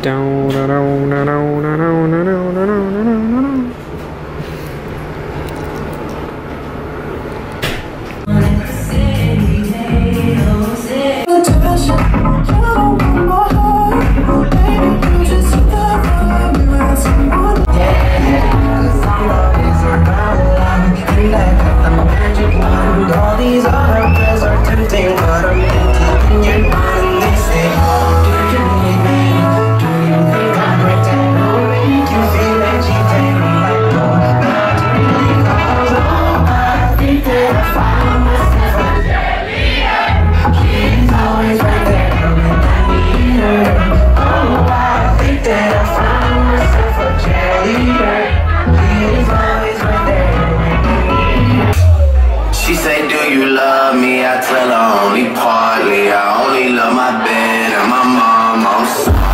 All these other friends are tempting, but I'm empty in your mind. And they say, do you need me? Do you think I'm pretend? Or make you feel agitated? Like, no, not really, 'cause I think that I found myself a cheerleader. She's always right there when I need her. Oh, I think that I found myself a cheerleader. She's always right there when I need her. She say, do you love me? I tell her only partly. I only love my bed and my mom. I'm sorry.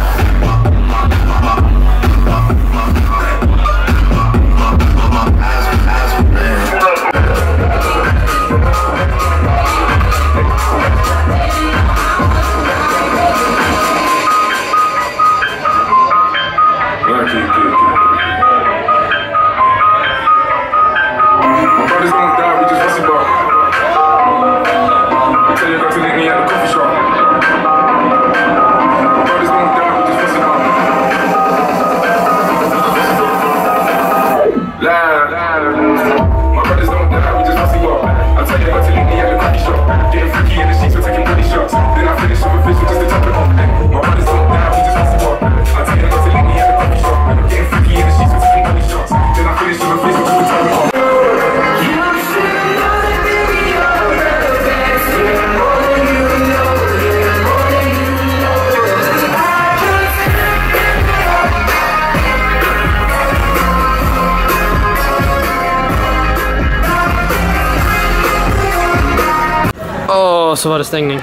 Så var det stängning.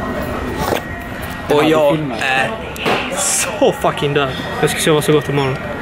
Och jag är så fucking död. Jag ska sova så gott imorgon.